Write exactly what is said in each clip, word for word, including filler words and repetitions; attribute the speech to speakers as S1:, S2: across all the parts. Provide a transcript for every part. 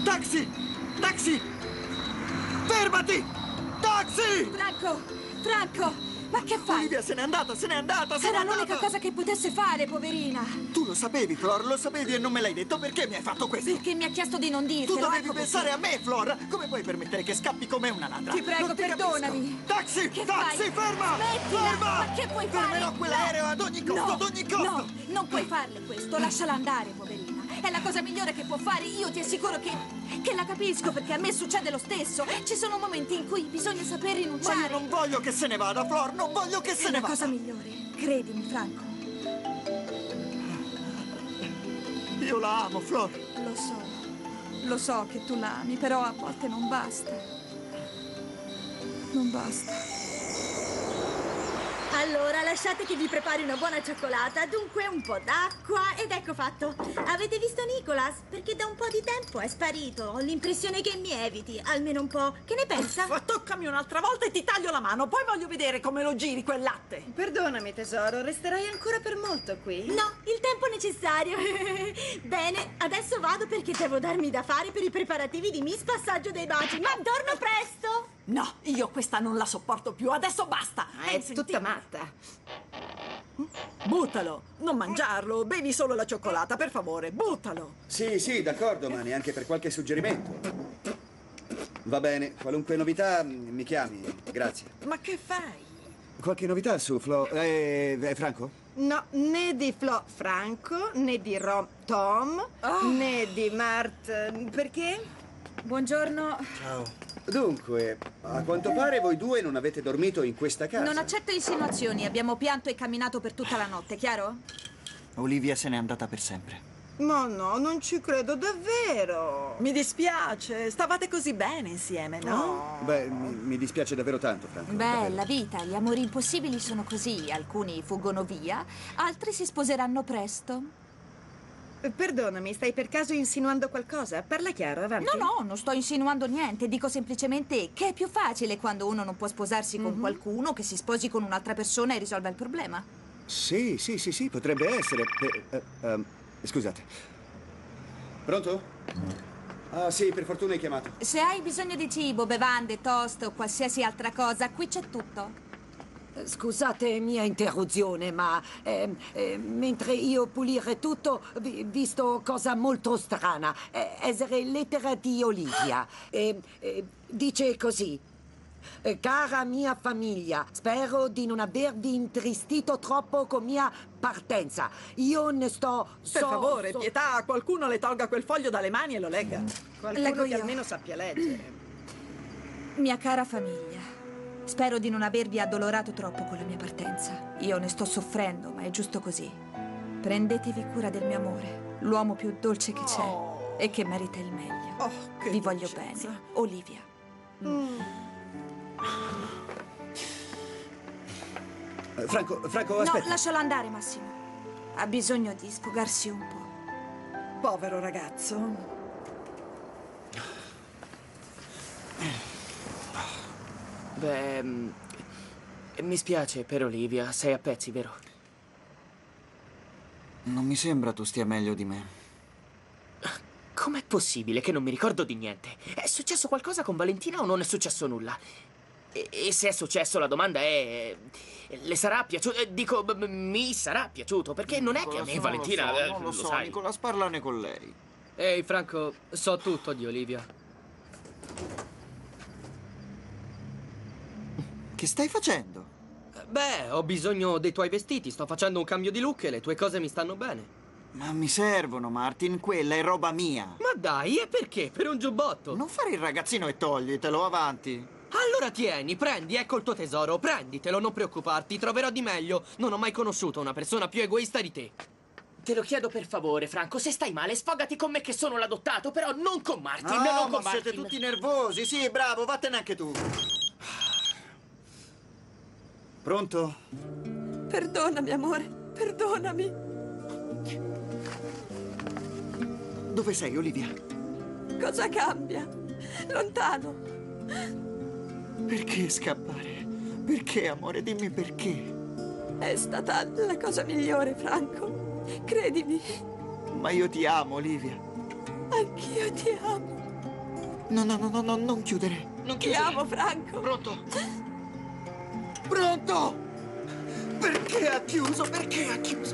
S1: Taxi! Taxi! Fermati! Taxi!
S2: Franco! Franco! Ma che fai?
S1: Olivia se n'è andata, se n'è andata, se n'è
S2: Era
S1: andata!
S2: l'unica cosa che potesse fare, poverina!
S1: Tu lo sapevi, Flor, lo sapevi e non me l'hai detto. Perché mi hai fatto questo?
S2: Perché mi ha chiesto di non dirtelo.
S1: Tu dovevi
S2: ecco
S1: pensare
S2: perché.
S1: a me, Flor! Come puoi permettere che scappi come una ladra?
S2: Ti prego,
S1: Non ti
S2: perdonami!
S1: capisco. Taxi!
S2: Che
S1: Taxi,
S2: fai?
S1: ferma!
S2: Smettila!
S1: Ferma!
S2: Ma che puoi fare?
S1: Fermerò quell'aereo ad ogni costo,
S2: No,
S1: ad ogni costo!
S2: No, non puoi farle questo, lasciala andare, poverina. È la cosa migliore che può fare, io ti assicuro che... che la capisco, perché a me succede lo stesso. Ci sono momenti in cui bisogna saper rinunciare.
S1: Ma io non voglio che se ne vada, Flor, non voglio che se
S2: È
S1: ne
S2: la
S1: vada!
S2: cosa migliore, credimi, Franco.
S1: Io la amo, Flor!
S2: Lo so, lo so che tu la ami, però a volte non basta. Non basta.
S3: Allora, lasciate che vi prepari una buona cioccolata, dunque un po' d'acqua ed ecco fatto. Avete visto Nicholas? Perché da un po' di tempo è sparito. Ho l'impressione che mi eviti, almeno un po'. Che ne pensa?
S4: Ma toccami un'altra volta e ti taglio la mano, poi voglio vedere come lo giri quel latte.
S5: Perdonami tesoro, resterai ancora per molto qui?
S3: No, il tempo necessario. Bene, adesso vado perché devo darmi da fare per i preparativi di Miss Passaggio dei Baci, ma torno presto!
S4: No, io questa non la sopporto più, adesso basta.
S5: È
S4: Hai sentito?
S5: tutta matta.
S4: Buttalo, non mangiarlo, bevi solo la cioccolata, per favore, buttalo.
S6: Sì, sì, d'accordo, ma neanche per qualche suggerimento. Va bene, qualunque novità mi chiami, grazie.
S4: Ma che fai?
S6: Qualche novità su Flo... Eh, eh, Franco?
S5: No, né di Flo Franco, né di Rom Tom,
S4: Oh.
S5: né di Mart... Perché?
S2: Buongiorno.
S1: Ciao.
S6: Dunque, a quanto pare voi due non avete dormito in questa casa.
S2: Non accetto insinuazioni, abbiamo pianto e camminato per tutta la notte, chiaro?
S1: Olivia se n'è andata per sempre.
S5: Ma no, non ci credo davvero.
S4: Mi dispiace, stavate così bene insieme, no?
S6: Beh, mi, mi dispiace davvero tanto, Franco.
S2: Beh,
S6: davvero.
S2: la vita, gli amori impossibili sono così. Alcuni fuggono via, altri si sposeranno presto.
S5: Perdonami, stai per caso insinuando qualcosa? Parla chiaro, avanti.
S2: No, no, non sto insinuando niente. Dico semplicemente che è più facile quando uno non può sposarsi con qualcuno che si sposi con un'altra persona e risolva il problema.
S6: Sì, sì, sì, sì, potrebbe essere. Eh, eh, ehm, scusate. Pronto? Ah, sì, per fortuna hai chiamato.
S2: Se hai bisogno di cibo, bevande, toast o qualsiasi altra cosa, qui c'è tutto.
S7: Scusate mia interruzione, ma eh, eh, mentre io pulire tutto, vi, visto cosa molto strana, eh, essere lettera di Olivia. Eh, eh, dice così. Eh, Cara mia famiglia, spero di non avervi intristito troppo con mia partenza. Io ne sto...
S4: Per
S7: so-
S4: favore,
S7: so-
S4: pietà, qualcuno le tolga quel foglio dalle mani e lo legga.
S5: Qualcuno
S2: Leggo
S5: che
S2: io.
S5: almeno sappia leggere.
S2: Mia cara famiglia, spero di non avervi addolorato troppo con la mia partenza. Io ne sto soffrendo, ma è giusto così. Prendetevi cura del mio amore, l'uomo più dolce che c'è
S4: Oh.
S2: e che merita il meglio.
S4: Oh, che
S2: Vi voglio
S4: dolcezza.
S2: bene, Olivia.
S6: Eh, Franco, Franco,
S2: No,
S6: aspetta.
S2: lascialo andare, Massimo. Ha bisogno di sfogarsi un po'.
S4: Povero ragazzo.
S8: Beh, mm, mi spiace per Olivia, sei a pezzi, vero?
S1: Non mi sembra tu stia meglio di me.
S8: Com'è possibile che non mi ricordo di niente? È successo qualcosa con Valentina o non è successo nulla? E, e se è successo, la domanda è... Le sarà piaciuto? eh, Dico, b- b- mi sarà piaciuto, perché non è che a me Valentina... eh,
S1: Non lo so,
S8: sai.
S1: Nicolas, parlane con lei.
S9: Ehi, Franco, so tutto di Olivia.
S1: Che stai facendo?
S9: Beh, ho bisogno dei tuoi vestiti, sto facendo un cambio di look e le tue cose mi stanno bene.
S1: Ma mi servono, Martin, quella è roba mia.
S9: Ma dai, e perché? Per un giubbotto?
S1: Non fare il ragazzino e toglitelo, avanti.
S9: Allora tieni, prendi, ecco il tuo tesoro, prenditelo, non preoccuparti, troverò di meglio. Non ho mai conosciuto una persona più egoista di te.
S8: Te lo chiedo per favore, Franco, se stai male sfogati con me che sono l'adottato, però non con Martin,
S1: No,
S8: non
S1: ma
S8: con
S1: siete
S8: Martin.
S1: tutti nervosi. Sì, bravo, vattene anche tu.
S6: Pronto?
S4: Perdonami, amore, perdonami.
S1: Dove sei, Olivia?
S4: Cosa cambia? Lontano.
S1: Perché scappare? Perché, amore? Dimmi perché.
S4: È stata la cosa migliore, Franco. Credimi,
S1: Ma io ti amo, Olivia.
S4: anch'io ti amo.
S1: No, no, no, no, no, non chiudere. Non
S4: Ti
S1: chiudere.
S4: amo, Franco.
S8: Pronto?
S1: Pronto? Perché ha chiuso? Perché ha chiuso?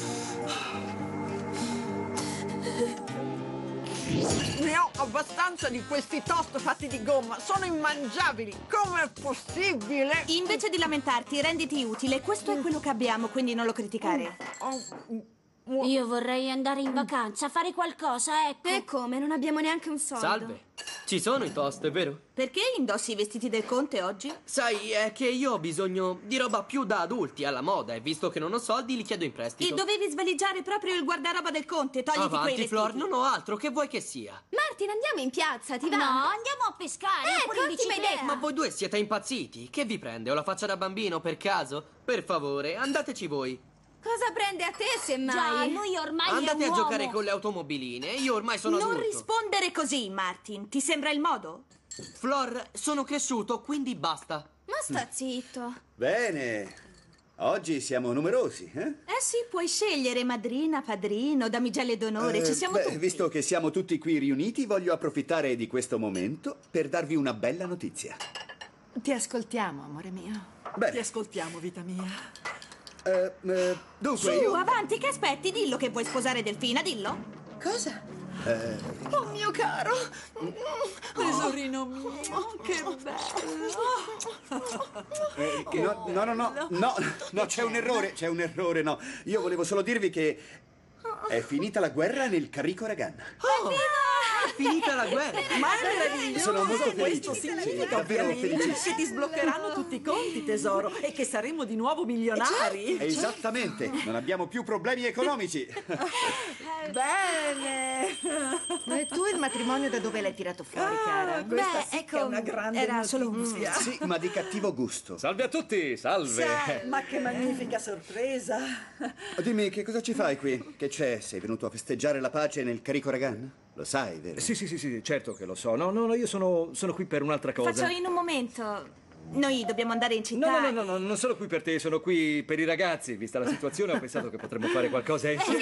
S4: Ne ho abbastanza di questi toast fatti di gomma. Sono immangiabili. Com'è possibile?
S2: Invece di lamentarti, renditi utile. Questo è quello che abbiamo, quindi non lo criticare.
S3: Io vorrei andare in vacanza, fare qualcosa, ecco.
S10: E come? Non abbiamo neanche un soldo.
S9: Salve. Ci sono i toast, è vero?
S2: Perché indossi i vestiti del conte oggi?
S9: Sai, è che io ho bisogno di roba più da adulti, alla moda, e visto che non ho soldi, li chiedo in prestito.
S2: E dovevi svaligiare proprio il guardaroba del conte. Togliti quei
S9: Avanti,
S2: vestiti.
S9: Flor, non ho altro, che vuoi che sia?
S10: Martin, andiamo in piazza, ti va?
S3: No, andiamo a pescare.
S10: Ecco,
S3: oppure in
S10: ottima
S3: bicicletta.
S10: idea.
S9: Ma voi due siete impazziti? Che vi prende? Ho la faccia da bambino, per caso? Per favore, andateci voi.
S10: Cosa prende a te, semmai?
S3: Già, lui ormai
S9: Andate
S3: è
S9: a
S3: un
S9: giocare
S3: uomo.
S9: con le automobiline, io ormai sono
S2: Non
S9: adulto.
S2: rispondere così, Martin. Ti sembra il modo?
S9: Flor, sono cresciuto, quindi basta.
S10: Ma sta zitto.
S6: Bene. Oggi siamo numerosi, eh?
S2: Eh sì, puoi scegliere madrina, padrino, damigelle d'onore.
S6: Eh,
S2: Ci siamo
S6: beh,
S2: tutti.
S6: visto che siamo tutti qui riuniti, voglio approfittare di questo momento per darvi una bella notizia.
S4: Ti ascoltiamo, amore mio.
S6: Bene.
S4: Ti ascoltiamo, vita mia.
S6: Eh, eh, dunque,
S2: Su,
S6: io...
S2: avanti, che aspetti? Dillo che vuoi sposare Delfina, dillo.
S10: Cosa?
S6: Eh,
S4: Oh mio caro. Tesorino mio, che bello.
S6: eh, no, no, no, no, no, no, c'è un errore, c'è un errore, no. Io volevo solo dirvi che è finita la guerra nel Carico Ragan.
S9: Oh, è finita la guerra.
S4: Ma è meraviglioso.
S6: Sono molto felice.
S4: Questo
S6: Sì,
S4: significa
S6: davvero
S4: ovviamente
S6: felicissimo.
S4: che ti sbloccheranno tutti i conti, tesoro, e che saremo di nuovo milionari.
S6: Esattamente, non abbiamo più problemi economici.
S4: Bene.
S5: E tu il matrimonio da dove l'hai tirato fuori, cara?
S4: Ah, questa
S2: Beh,
S4: sì che
S2: ecco,
S4: è una grande
S2: era solo un-
S4: notizia.
S6: Sì, ma di cattivo gusto.
S11: Salve a tutti, salve.
S4: Sai, ma che magnifica sorpresa.
S6: Dimmi, che cosa ci fai qui? Che c'è? Sei venuto a festeggiare la pace nel Carico Ragan? Lo sai, vero?
S11: Sì, sì, sì, sì, certo che lo so. No, no, no, io sono, sono qui per un'altra cosa.
S2: Faccio in un momento. Noi dobbiamo andare in città.
S11: No, no, no, no, no, non sono qui per te, sono qui per i ragazzi. Vista la situazione, ho pensato che potremmo fare qualcosa insieme.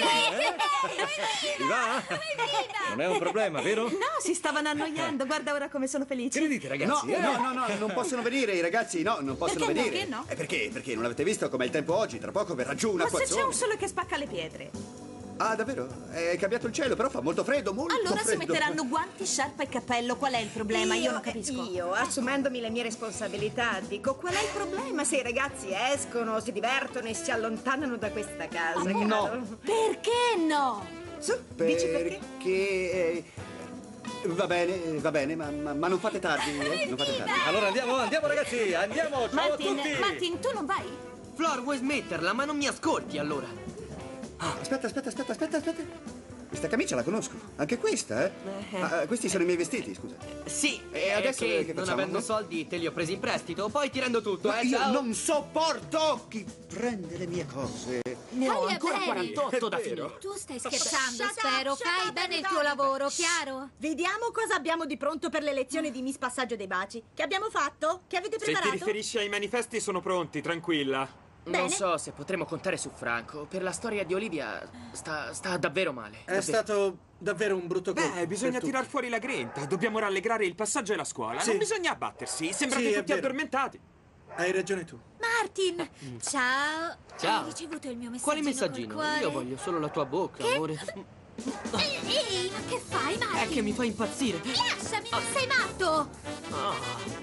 S11: Eh? Ti va? Non è un problema, vero?
S2: No, si stavano annoiando. Guarda ora come sono felici.
S11: Che ne dite,
S6: No,
S11: ragazzi? eh?
S6: no, no, no, non possono venire i ragazzi, no, non possono
S2: Perché no,
S6: venire.
S2: che no?
S6: Eh, perché? Perché non avete visto com'è il tempo oggi? Tra poco verrà giù un
S2: Ma se c'è
S6: acquazzone.
S2: un sole che spacca le pietre.
S6: Ah, davvero? È cambiato il cielo, però fa molto freddo, molto
S2: Allora si
S6: freddo.
S2: metteranno guanti, sciarpa e cappello. Qual è il problema? Io non capisco.
S5: Io, assumendomi le mie responsabilità, dico qual è il problema se i ragazzi escono, si divertono e si allontanano da questa casa?
S6: No.
S5: caro?
S2: Perché no?
S5: Su, dici perché?
S6: Perché... eh, va bene, va bene, ma, ma- ma non fate tardi, eh? Non fate tardi.
S11: Allora andiamo, andiamo ragazzi, andiamo, ciao
S2: Martin,
S11: a tutti.
S2: Martin, tu non vai?
S9: Flor, vuoi smetterla? Ma non mi ascolti, allora.
S6: Aspetta, aspetta, aspetta, aspetta, aspetta. Questa camicia la conosco. Anche questa, eh? Ah, questi sono i miei vestiti, scusa.
S9: Sì,
S6: E
S9: è
S6: adesso
S9: che,
S6: che
S9: non
S6: facciamo?
S9: avendo soldi te li ho presi in prestito, poi ti rendo tutto,
S6: Ma
S9: eh,
S6: io
S9: ciao.
S6: non sopporto chi prende le mie cose.
S8: Ne ho
S3: Taglia
S8: ancora
S3: bene.
S8: quarantotto da
S6: È vero.
S8: finire.
S3: Tu stai scherzando,
S10: Shut up,
S3: spero.
S10: shut
S3: Fai
S10: up,
S3: bene il
S10: everybody.
S3: tuo lavoro, chiaro?
S12: Vediamo cosa abbiamo di pronto per le lezioni di Miss Passaggio dei Baci. Che abbiamo fatto? Che avete
S13: Se ti
S12: preparato?
S13: riferisci ai manifesti sono pronti, tranquilla.
S8: Non
S12: Bene.
S8: so se potremo contare su Franco. Per la storia di Olivia sta, sta davvero male.
S1: È stato davvero un brutto colpo.
S13: Beh, bisogna
S1: per tutti.
S13: tirar fuori la grinta. Dobbiamo rallegrare il passaggio e la scuola.
S1: Sì.
S13: Non bisogna abbattersi. Sembrate
S1: Sì, è
S13: tutti
S1: vero.
S13: addormentati.
S1: Hai ragione tu.
S3: Martin, ciao.
S9: Ciao.
S3: Hai ricevuto il mio messaggino?
S9: Quale
S3: col
S9: messaggino?
S3: cuore?
S9: Io voglio solo la tua bocca, amore.
S3: Ehi, ehi, ma che fai, Martin?
S9: È che mi fa impazzire.
S3: Lasciami, non sei matto!
S9: Ah.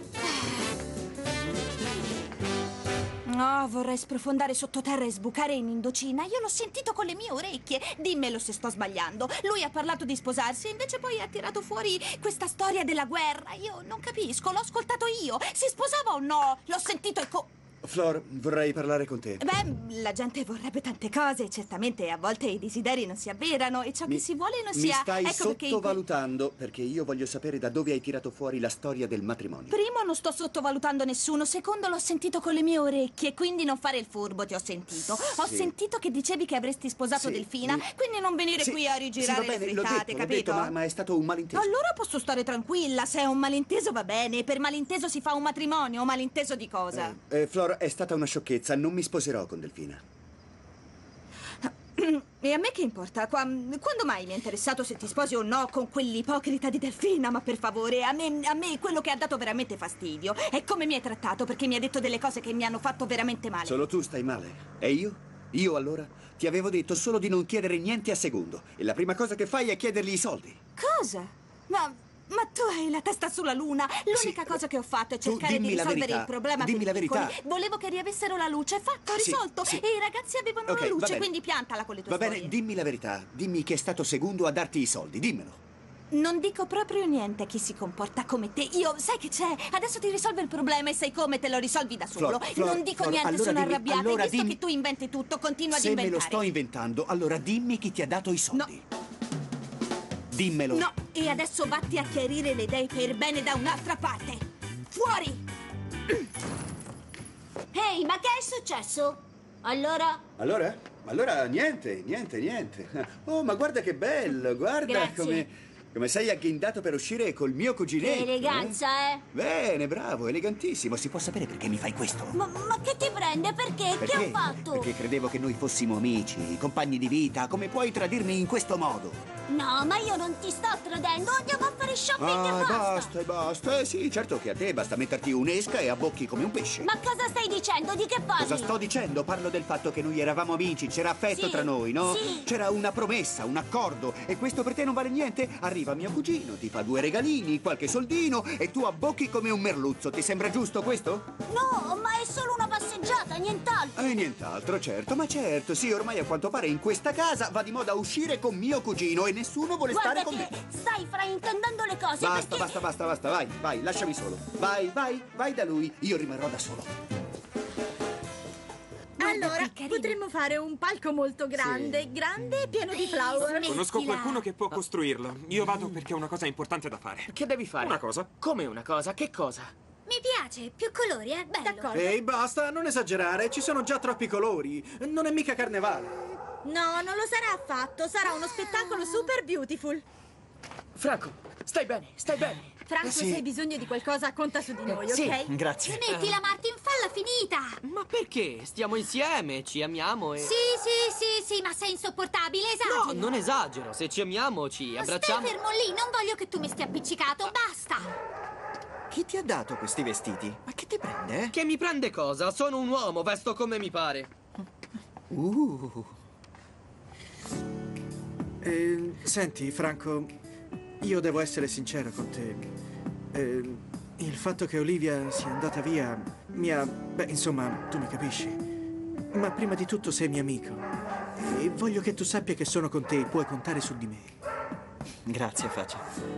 S2: Oh, vorrei sprofondare sottoterra e sbucare in Indocina. Io l'ho sentito con le mie orecchie. Dimmelo se sto sbagliando. Lui ha parlato di sposarsi e invece poi ha tirato fuori questa storia della guerra. Io non capisco, l'ho ascoltato io. Si sposava o no? L'ho sentito e co...
S6: Flor, vorrei parlare con te.
S2: Beh, la gente vorrebbe tante cose. Certamente a volte i desideri non si avverano e ciò che si vuole non
S6: mi
S2: si ha.
S6: stai
S2: Ecco perché in que-
S6: sottovalutando perché io voglio sapere da dove hai tirato fuori la storia del matrimonio.
S2: Primo, non sto sottovalutando nessuno. Secondo, l'ho sentito con le mie orecchie. Quindi non fare il furbo, ti ho sentito. Ho
S6: Sì.
S2: sentito che dicevi che avresti sposato
S6: Sì,
S2: Delfina.
S6: mi-
S2: Quindi non venire
S6: Sì,
S2: qui a
S6: sì,
S2: rigirare
S6: va bene,
S2: le
S6: l'ho
S2: frittate,
S6: detto, l'ho
S2: capito?
S6: detto, ma, ma è stato un malinteso.
S2: Allora posso stare tranquilla. Se è un malinteso va bene. Per malinteso si fa un matrimonio. Un malinteso di cosa?
S6: Eh, eh, Flor, è stata una sciocchezza. Non mi sposerò con Delfina.
S2: E a me che importa? Qua- quando mai mi è interessato se ti sposi o no con quell'ipocrita di Delfina? Ma per favore, a me, a me quello che ha dato veramente fastidio è come mi hai trattato, perché mi hai detto delle cose che mi hanno fatto veramente male.
S6: Solo tu stai male. E io? Io allora? Ti avevo detto solo di non chiedere niente a secondo. E la prima cosa che fai è chiedergli i soldi.
S2: Cosa? Ma, ma tu hai la testa sulla luna. L'unica
S6: Sì,
S2: cosa che ho fatto è
S6: tu
S2: cercare di
S6: dimmi la
S2: risolvere
S6: verità.
S2: il problema
S6: Dimmi
S2: per
S6: la
S2: i piccoli.
S6: verità.
S2: Volevo che riavessero la luce. Fatto,
S6: Sì,
S2: risolto.
S6: sì.
S2: E i ragazzi avevano
S6: Ok,
S2: la
S6: va
S2: luce,
S6: bene.
S2: quindi piantala con le tue
S6: Va
S2: storie.
S6: bene, dimmi la verità. Dimmi chi è stato Segundo a darti i soldi. Dimmelo.
S2: Non dico proprio niente a chi si comporta come te. Io, sai che c'è? Adesso ti risolvo il problema e sai come te lo risolvi da solo.
S6: Flor, Flor,
S2: non dico
S6: Flor,
S2: niente,
S6: allora
S2: sono
S6: dimmi-
S2: arrabbiata.
S6: allora
S2: Hai visto
S6: dimmi-
S2: che tu inventi tutto, continua ad
S6: Se me
S2: inventare.
S6: lo sto inventando, allora dimmi chi ti ha dato i soldi. Dimmelo.
S2: No, e adesso vatti a chiarire le idee per bene da un'altra parte. Fuori!
S14: Ehi, ma che è successo? Allora?
S6: Allora? Allora niente, niente, niente. Oh, ma guarda che bello, guarda
S14: Grazie.
S6: come... Come sei agghindato per uscire col mio cuginetto.
S14: Che eleganza,
S6: eh?
S14: eh?
S6: Bene, bravo, elegantissimo. Si può sapere perché mi fai questo?
S14: Ma, ma che ti prende? Perché?
S6: Perché?
S14: Che ho fatto?
S6: Perché credevo che noi fossimo amici, compagni di vita. Come puoi tradirmi in questo modo?
S14: No, ma io non ti sto tradendo. Andiamo a fare shopping e
S6: Ah,
S14: basta.
S6: basta, e basta. Eh sì, certo che a te basta metterti un'esca e abbocchi come un pesce.
S14: Ma cosa stai dicendo? Di che parli?
S6: Cosa sto dicendo? Parlo del fatto che noi eravamo amici, c'era affetto
S14: Sì,
S6: tra noi, no?
S14: sì.
S6: C'era una promessa, un accordo. E questo per te non vale niente? Arriva mio cugino, ti fa due regalini, qualche soldino e tu abbocchi come un merluzzo. Ti sembra giusto questo?
S14: No, ma è solo una passeggiata, nient'altro.
S6: E nient'altro, certo, ma certo, sì, ormai a quanto pare in questa casa va di moda uscire con mio cugino e nessuno vuole
S14: Guarda
S6: stare con
S14: che
S6: me.
S14: stai fraintendendo le cose.
S6: Basta,
S14: perché...
S6: basta, basta, basta, vai, vai, lasciami solo. Vai, vai, vai da lui, io rimarrò da solo.
S3: Allora, potremmo fare un palco molto grande, grande e pieno di flower.
S13: Conosco qualcuno che può costruirlo. Io vado perché ho una cosa importante da fare.
S8: Che devi fare?
S13: Una cosa.
S8: Come una cosa? Che cosa?
S14: Mi piace, più colori, è bello.
S3: D'accordo.
S15: Ehi, basta, non esagerare, ci sono già troppi colori. Non è mica carnevale.
S3: No, non lo sarà affatto. Sarà uno spettacolo super beautiful.
S8: Franco, stai bene, stai bene.
S3: Franco,
S15: Sì.
S3: se hai bisogno di qualcosa, conta su di noi,
S8: Sì,
S3: ok?
S15: Grazie.
S14: Smettila, Martin, falla finita.
S9: Ma perché? Stiamo insieme, ci amiamo e...
S14: Sì, sì, sì, sì, ma sei insopportabile,
S9: No,
S14: esageri.
S9: non esagero. Se ci amiamo, ci abbracciamo.
S14: Stai fermo lì, non voglio che tu mi stia appiccicato, basta.
S15: Chi ti ha dato questi vestiti? Ma che ti prende, eh?
S9: Che mi prende cosa? Sono un uomo, vesto come mi pare.
S15: Uh. Eh, senti, Franco, io devo essere sincero con te. Eh, il fatto che Olivia sia andata via mi ha... Beh, insomma, tu mi capisci. Ma prima di tutto sei mio amico. E voglio che tu sappia che sono con te e puoi contare su di me.
S16: Grazie, Faccia.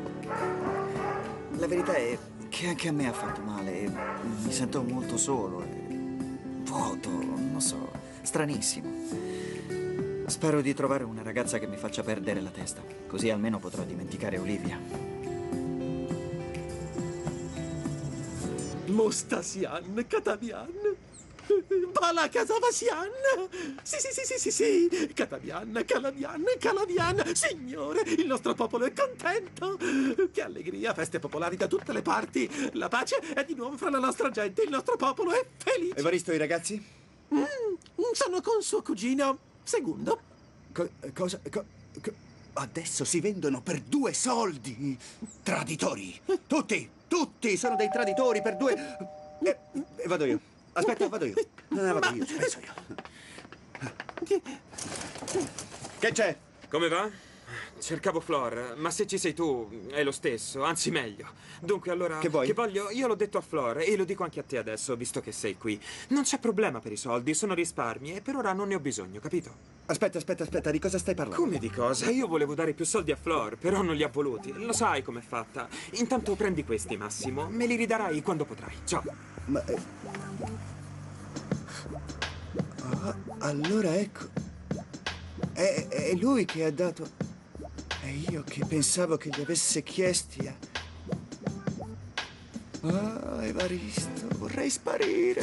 S16: La verità è che anche a me ha fatto male. e Mi sento molto solo e vuoto, non so, stranissimo. Spero di trovare una ragazza che mi faccia perdere la testa, così almeno potrò dimenticare Olivia.
S17: Mostasian, Katavian, Bala Casavasian. Sì, sì, sì, sì, sì, sì. Katavian, Calavian, Calavian. Signore, il nostro popolo è contento. Che allegria, feste popolari da tutte le parti. La pace è di nuovo fra la nostra gente. Il nostro popolo è felice.
S6: Evaristo, i ragazzi?
S17: Mm, sono con suo cugino Segundo.
S6: Co- cosa? co- co- adesso si vendono per due soldi. Traditori. Tutti, tutti sono dei traditori per due... E, e vado io. Aspetta, vado io. Ah, vado io, ci penso io. Che c'è?
S13: Come va? Cercavo Flor, ma se ci sei tu è lo stesso, anzi meglio. Dunque allora...
S6: Che vuoi?
S13: Che voglio... Io l'ho detto a Flor e lo dico anche a te adesso, visto che sei qui. Non c'è problema per i soldi, sono risparmi e per ora non ne ho bisogno, capito?
S6: Aspetta, aspetta, aspetta, di cosa stai parlando?
S13: Come di cosa? Io volevo dare più soldi a Flor, però non li ha voluti. Lo sai com'è fatta. Intanto prendi questi, Massimo. Me li ridarai quando potrai. Ciao.
S6: Ma... eh, ah, allora ecco... È, è lui che ha dato... E io che pensavo che gli avesse chiesti a... Ah, Evaristo, vorrei sparire.